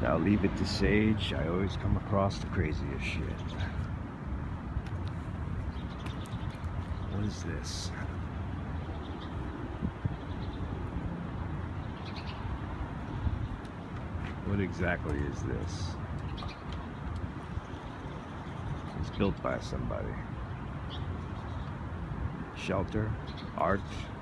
Now leave it to Sage. I always come across the craziest shit. What is this? What exactly is this? It's built by somebody. Shelter, art.